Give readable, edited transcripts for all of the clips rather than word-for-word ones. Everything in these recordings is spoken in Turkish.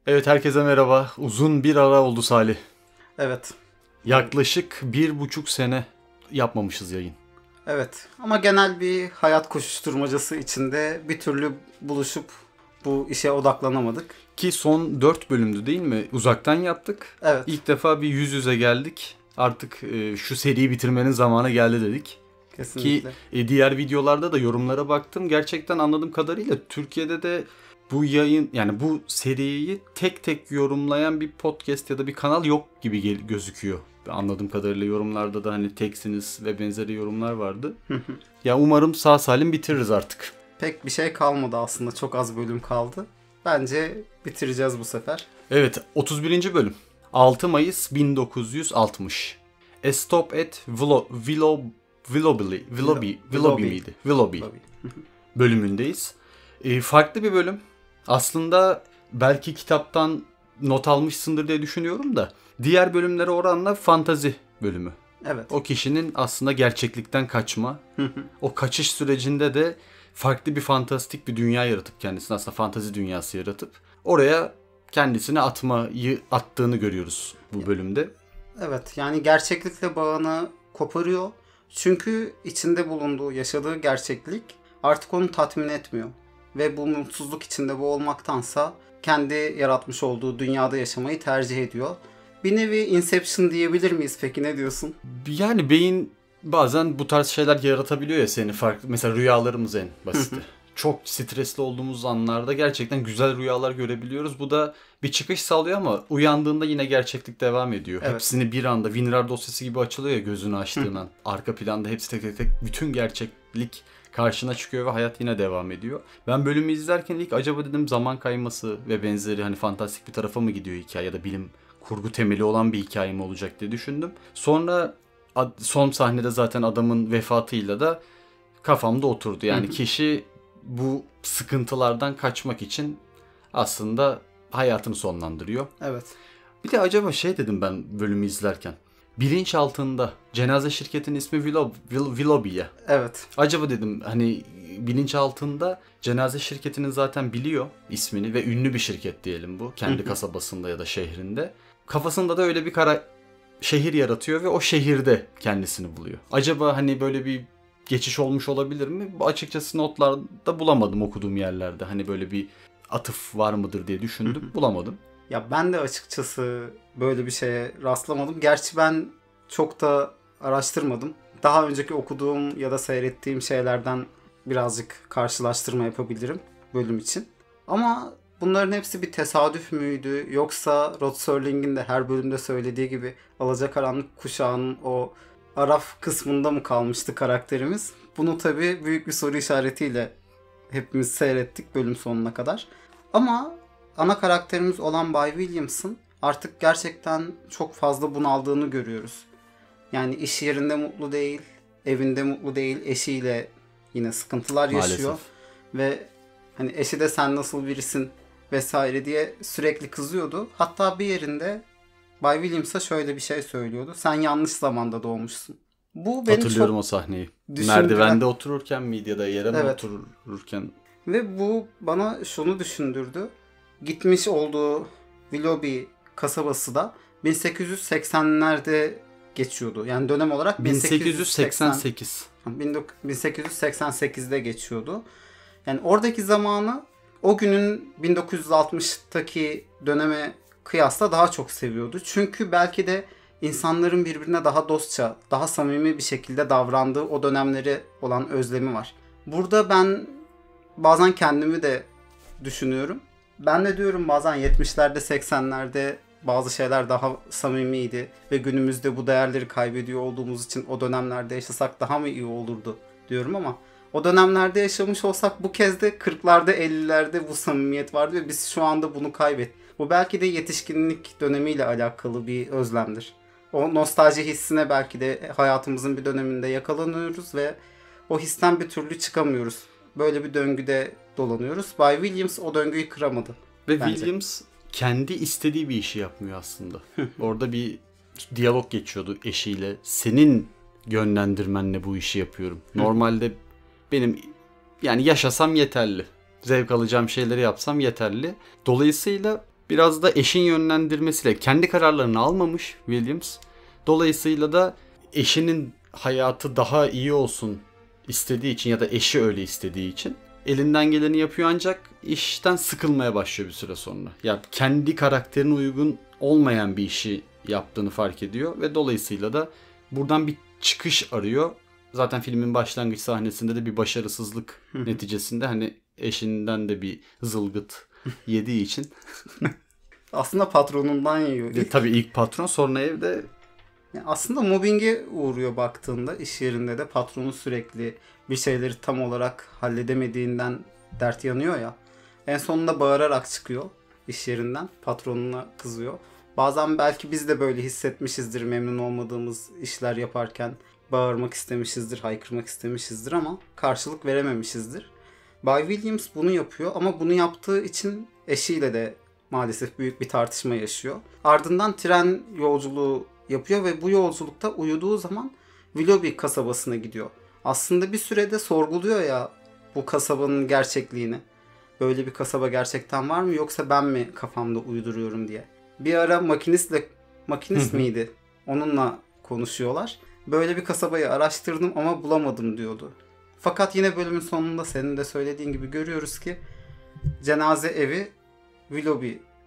Evet, herkese merhaba. Uzun bir ara oldu Salih. Evet. Yaklaşık 1,5 sene yapmamışız yayın. Evet. Ama genel bir hayat koşuşturmacası içinde bir türlü buluşup bu işe odaklanamadık. Ki son 4 bölümdü değil mi? Uzaktan yaptık. Evet. İlk defa bir yüz yüze geldik. Artık şu seriyi bitirmenin zamanı geldi dedik. Ki Kesinlikle. diğer videolarda da yorumlara baktım. Gerçekten anladığım kadarıyla Türkiye'de de bu yayın, yani bu seriyi tek tek yorumlayan bir podcast ya da bir kanal yok gibi gözüküyor. Anladığım kadarıyla yorumlarda da hani teksiniz ve benzeri yorumlar vardı. Ya umarım sağ salim bitiririz artık. Pek bir şey kalmadı aslında. Çok az bölüm kaldı. Bence bitireceğiz bu sefer. Evet, 31. bölüm. 6 Mayıs 1960. A Stop at Willoughby miydi? Willoughby Tabii. bölümündeyiz. Farklı bir bölüm. Aslında belki kitaptan not almışsındır diye düşünüyorum da. Diğer bölümlere oranla fantazi bölümü. Evet. O kişinin aslında gerçeklikten kaçma. O kaçış sürecinde de farklı bir fantastik bir dünya yaratıp kendisine, aslında fantazi dünyası yaratıp oraya kendisini attığını görüyoruz bu bölümde. Evet. Yani gerçeklikle bağını koparıyor. Çünkü içinde bulunduğu, yaşadığı gerçeklik artık onu tatmin etmiyor. Ve bu mutsuzluk içinde boğulmaktansa kendi yaratmış olduğu dünyada yaşamayı tercih ediyor. Bir nevi Inception diyebilir miyiz peki, ne diyorsun? Yani beyin bazen bu tarz şeyler yaratabiliyor ya seni farklı. Mesela rüyalarımız en basiti. Çok stresli olduğumuz anlarda gerçekten güzel rüyalar görebiliyoruz. Bu da bir çıkış sağlıyor ama uyandığında yine gerçeklik devam ediyor. Evet. Hepsini bir anda WinRAR dosyası gibi açılıyor ya gözünü açtığın an. Arka planda hepsi tek tek bütün gerçeklik karşına çıkıyor ve hayat yine devam ediyor. Ben bölümü izlerken ilk acaba dedim zaman kayması ve benzeri hani fantastik bir tarafa mı gidiyor hikaye ya da bilim kurgu temeli olan bir hikaye mi olacak diye düşündüm. Sonra son sahnede zaten adamın vefatıyla da kafamda oturdu. Yani kişi bu sıkıntılardan kaçmak için aslında hayatını sonlandırıyor. Evet. Bir de acaba şey dedim ben bölümü izlerken. Bilinçaltında cenaze şirketinin ismi Willoughby ya. Evet. Acaba dedim hani bilinçaltında cenaze şirketinin zaten biliyor ismini ve ünlü bir şirket diyelim bu. Kendi kasabasında ya da şehrinde. Kafasında da öyle bir şehir yaratıyor ve o şehirde kendisini buluyor. Acaba hani böyle bir geçiş olmuş olabilir mi? Açıkçası notlarda bulamadım okuduğum yerlerde. Hani böyle bir atıf var mıdır diye düşündüm. Bulamadım. Ya ben de açıkçası böyle bir şeye rastlamadım. Gerçi ben çok da araştırmadım. Daha önceki okuduğum ya da seyrettiğim şeylerden birazcık karşılaştırma yapabilirim bölüm için. Ama bunların hepsi bir tesadüf müydü? Yoksa Rod Serling'in de her bölümde söylediği gibi Alacakaranlık Kuşağı'nın o Araf kısmında mı kalmıştı karakterimiz? Bunu tabii büyük bir soru işaretiyle hepimiz seyrettik bölüm sonuna kadar. Ama ana karakterimiz olan Bay Williams'ın artık gerçekten çok fazla bunaldığını görüyoruz. Yani iş yerinde mutlu değil, evinde mutlu değil, eşiyle yine sıkıntılar yaşıyor. Maalesef. Ve hani eşi de sen nasıl birisin vesaire diye sürekli kızıyordu. Hatta bir yerinde Bay Williams'a şöyle bir şey söylüyordu. Sen yanlış zamanda doğmuşsun. Bu beni Hatırlıyorum çok o sahneyi. düşündüren... Merdivende otururken miydi ya da yere mi Evet. otururken? Ve bu bana şunu düşündürdü. Gitmiş olduğu Willoughby kasabası da 1880'lerde geçiyordu. Yani dönem olarak 1888. 1888'de geçiyordu. Yani oradaki zamanı o günün 1960'taki döneme kıyasla daha çok seviyordu. Çünkü belki de insanların birbirine daha dostça, daha samimi bir şekilde davrandığı o dönemleri olan özlemi var. Burada ben bazen kendimi de düşünüyorum. Ben de diyorum bazen 70'lerde 80'lerde bazı şeyler daha samimiydi ve günümüzde bu değerleri kaybediyor olduğumuz için o dönemlerde yaşasak daha mı iyi olurdu diyorum ama o dönemlerde yaşamış olsak bu kez de 40'larda 50'lerde bu samimiyet vardı ve biz şu anda bunu kaybettik. Bu belki de yetişkinlik dönemiyle alakalı bir özlemdir. O nostalji hissine belki de hayatımızın bir döneminde yakalanıyoruz ve o histen bir türlü çıkamıyoruz. Böyle bir döngüde dolanıyoruz. Bay Williams o döngüyü kıramadı. Ve bence. Williams kendi istediği bir işi yapmıyor aslında. Orada bir diyalog geçiyordu eşiyle. Senin yönlendirmenle bu işi yapıyorum. Normalde benim yani yaşasam yeterli. Zevk alacağım şeyleri yapsam yeterli. Dolayısıyla Biraz da eşin yönlendirmesiyle kendi kararlarını almamış Williams. Dolayısıyla da eşinin hayatı daha iyi olsun istediği için ya da eşi öyle istediği için elinden geleni yapıyor, ancak işten sıkılmaya başlıyor bir süre sonra. Ya kendi karakterine uygun olmayan bir işi yaptığını fark ediyor ve dolayısıyla da buradan bir çıkış arıyor. Zaten filmin başlangıç sahnesinde de bir başarısızlık neticesinde hani eşinden de bir zılgıt yediği için. Aslında patronundan yiyor. Tabii ilk patron, sonra evde. Yani aslında mobbinge uğruyor baktığında, iş yerinde de patronu sürekli bir şeyleri tam olarak halledemediğinden dert yanıyor ya. En sonunda bağırarak çıkıyor iş yerinden, patronuna kızıyor. Bazen belki biz de böyle hissetmişizdir, memnun olmadığımız işler yaparken bağırmak istemişizdir, haykırmak istemişizdir ama karşılık verememişizdir. Bay Williams bunu yapıyor ama bunu yaptığı için eşiyle de maalesef büyük bir tartışma yaşıyor. Ardından tren yolculuğu yapıyor ve bu yolculukta uyuduğu zaman Willoughby kasabasına gidiyor. Aslında bir sürede sorguluyor ya bu kasabanın gerçekliğini. Böyle bir kasaba gerçekten var mı yoksa ben mi kafamda uyduruyorum diye. Bir ara makinist miydi? Onunla konuşuyorlar. Böyle bir kasabayı araştırdım ama bulamadım diyordu. Fakat yine bölümün sonunda senin de söylediğin gibi görüyoruz ki cenaze evi Willoughby.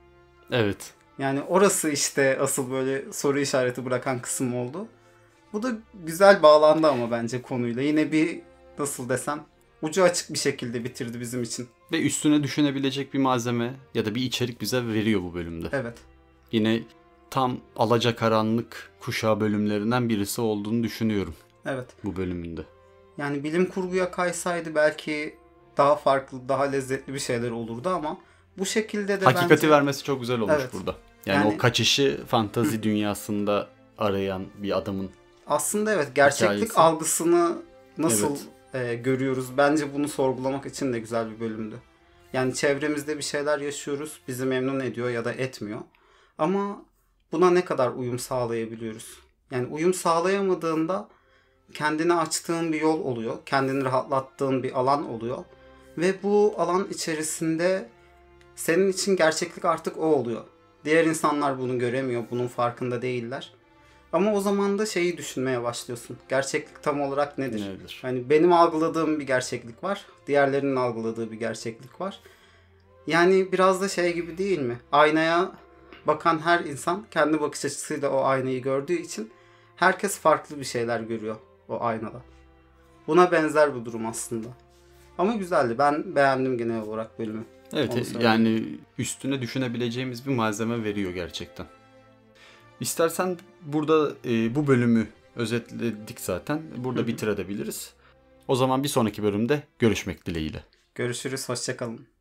Evet. Yani orası işte asıl böyle soru işareti bırakan kısım oldu. Bu da güzel bağlandı ama bence konuyla. Yine bir nasıl desem ucu açık bir şekilde bitirdi bizim için. Ve üstüne düşünebilecek bir malzeme ya da bir içerik bize veriyor bu bölümde. Evet. Yine tam alacakaranlık kuşağı bölümlerinden birisi olduğunu düşünüyorum. Evet. Bu bölümünde. Yani bilim kurguya kaysaydı belki daha farklı, daha lezzetli bir şeyler olurdu ama bu şekilde de hakikati bence vermesi çok güzel olmuş burada. Yani o kaçışı fantazi dünyasında arayan bir adamın aslında evet, gerçeklik hikayesi. Algısını nasıl görüyoruz? Bence bunu sorgulamak için de güzel bir bölümdü. Yani çevremizde bir şeyler yaşıyoruz, bizi memnun ediyor ya da etmiyor. Ama buna ne kadar uyum sağlayabiliyoruz? Yani uyum sağlayamadığında kendine açtığın bir yol oluyor. Kendini rahatlattığın bir alan oluyor. Ve bu alan içerisinde senin için gerçeklik artık o oluyor. Diğer insanlar bunu göremiyor, bunun farkında değiller. Ama o zaman da şeyi düşünmeye başlıyorsun. Gerçeklik tam olarak nedir? Hani benim algıladığım bir gerçeklik var. Diğerlerinin algıladığı bir gerçeklik var. Yani biraz da şey gibi değil mi? Aynaya bakan her insan kendi bakış açısıyla o aynayı gördüğü için herkes farklı bir şeyler görüyor o aynada. Buna benzer bir durum aslında. Ama güzeldi. Ben beğendim genel olarak bölümü. Evet, yani üstüne düşünebileceğimiz bir malzeme veriyor gerçekten. İstersen burada bu bölümü özetledik zaten. Burada bitirebiliriz. O zaman bir sonraki bölümde görüşmek dileğiyle. Görüşürüz. Hoşça kalın.